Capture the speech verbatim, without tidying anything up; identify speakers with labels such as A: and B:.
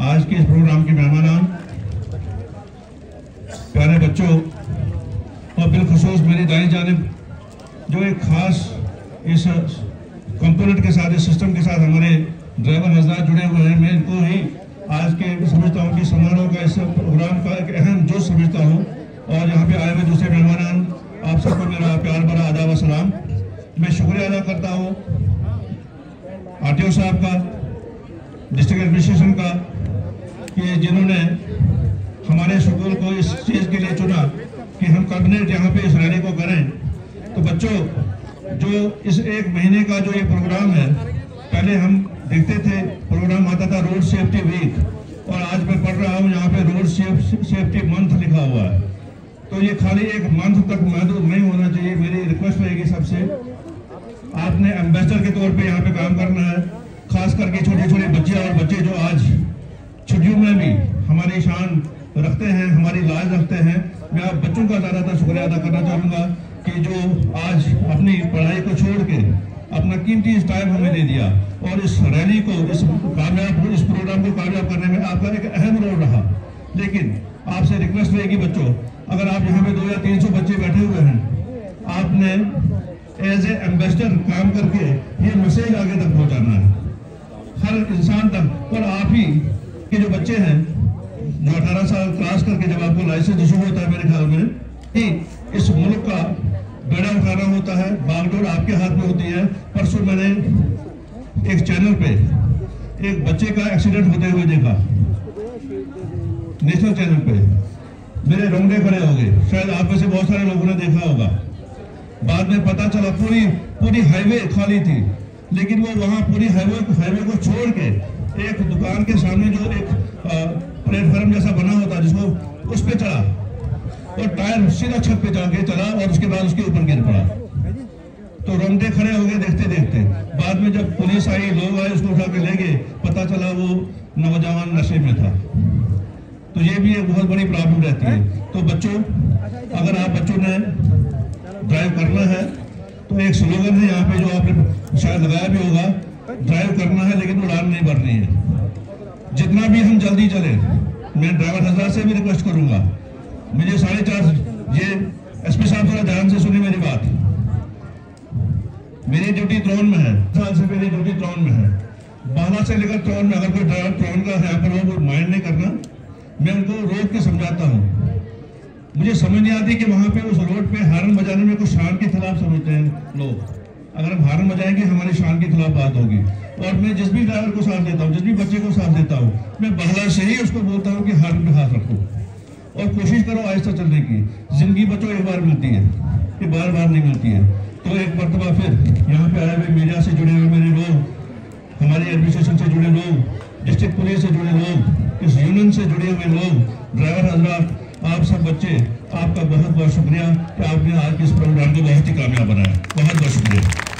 A: आज के इस प्रोग्राम के मेहमान, प्यारे बच्चों और बिलखुसूस मेरी दाईं जानिब जो एक खास इस कंपोनेंट के साथ, इस सिस्टम के साथ हमारे ड्राइवर हजरात जुड़े हुए हैं, मैं इनको ही आज के समझता हूँ कि समारोह का इस प्रोग्राम का एक अहम जोश समझता हूँ। और यहाँ पे आए हुए दूसरे मेहमान, आप सबको मेरा प्यार भरा आदाब व सलाम। मैं शुक्रिया अदा करता हूँ आरटीओ साहब का, डिस्ट्रिक्ट एडमिनिस्ट्रेशन का, कि जिन्होंने हमारे स्कूल को इस चीज़ के लिए चुना कि हम कैबिनेट यहाँ पे इस रैली को करें। तो बच्चों, जो इस एक महीने का जो ये प्रोग्राम है, पहले हम देखते थे प्रोग्राम आता था रोड सेफ्टी वीक, और आज मैं पढ़ रहा हूँ यहाँ पे रोड सेफ्टी मंथ लिखा हुआ है। तो ये खाली एक मंथ तक महदूद नहीं होना चाहिए। मेरी रिक्वेस्ट रहेगी सबसे, आपने एम्बेसडर के तौर पे यहाँ पे काम करना है, खास करके छोटे छोटे बच्चे और बच्चे जो आज छुट्टियों में भी हमारी शान रखते हैं, हमारी लाज रखते हैं। मैं आप बच्चों का ज़्यादातर शुक्रिया अदा करना चाहूँगा कि जो आज अपनी पढ़ाई को छोड़ के अपना कीमती इस टाइम हमें दे दिया, और इस रैली को, इस कामयाब इस प्रोग्राम को कामयाब करने में आपका एक अहम रोल रहा। लेकिन आपसे रिक्वेस्ट रहेगी बच्चों, अगर आप यहाँ पे दो या तीन सौ बच्चे बैठे हुए हैं, आपने एज ए एम्बेसडर काम करके ये मैसेज आगे तक पहुँचाना है हर इंसान तक। और आप ही के जो बच्चे हैं जो अठारह साल क्रॉस करके जब आपको लाइसेंस इशू होता है, मेरे ख्याल में कि इस मुल्क का बेड़ा उठाना होता है, बागडोर आपके हाथ में होती है। परसों मैंने एक चैनल पे एक बच्चे का एक्सीडेंट होते हुए देखा, नेशनल चैनल पे, मेरे रोंगटे खड़े हो गए। शायद आप में से बहुत सारे लोगों ने देखा होगा। बाद में पता चला पूरी पूरी हाईवे खाली थी, लेकिन वो वहाँ पूरी हाईवे हाईवे को छोड़ के एक दुकान के सामने जो एक प्लेटफॉर्म जैसा बना होता है, जिसको उस पे चढ़ा और टायर सीधा छत पे जाके चला और उसके बाद उसके ऊपर गिर पड़ा। तो रोंगटे खड़े हो गए देखते देखते। बाद में जब पुलिस आई, लोग आए, उसको उठा के ले गए, पता चला वो नौजवान नशे में था। तो ये भी एक बहुत बड़ी प्रॉब्लम रहती है। तो बच्चों, अगर आप बच्चों ने ड्राइव करना है तो एक स्लोगन है यहाँ पे जो आपने शायद लगाया भी होगा, ड्राइव करना है लेकिन उड़ान नहीं भरनी है। जितना भी हम जल्दी चले, मैं ड्राइवर हजरात से भी रिक्वेस्ट करूंगा, मुझे साढ़े चार ये एसपी साहब थोड़ा ध्यान से सुनिए मेरी बात। मेरी ड्यूटी त्रोन में है, साल से मेरी ड्यूटी त्रोन में है। बाला से लेकर त्रोन में अगर कोई ड्राइवर त्रोन का यहाँ पर वो माइंड नहीं करना, मैं उनको रोक के समझाता हूँ। मुझे समझ नहीं आती कि वहाँ पे उस रोड पे हार्न बजाने में कुछ शान के खिलाफ समझते हैं लोग। अगर हम हार्न बजाएंगे हमारी शान के खिलाफ बात होगी। और मैं जिस भी ड्राइवर को साथ देता हूँ, जिस भी बच्चे को साथ देता हूँ, मैं बहला से ही उसको बोलता हूँ कि हार्न पे हाथ रखो और कोशिश करो आहिस्ता चलने की। जिंदगी बच्चों एक बार मिलती है, ये बार बार नहीं मिलती है। तो एक मरतबा फिर यहाँ पे आए हुए मीडिया से जुड़े हुए मेरे लोग, हमारी एडमिनिस्ट्रेशन से जुड़े लोग, डिस्ट्रिक्ट पुलिस से जुड़े लोग, इस यूनियन से जुड़े हुए लोग, ड्राइवर हजरात, आप सब बच्चे, आपका बहुत बहुत शुक्रिया कि आपने आज के इस प्रोग्राम को बहुत ही कामयाब बनाया। बहुत बहुत शुक्रिया।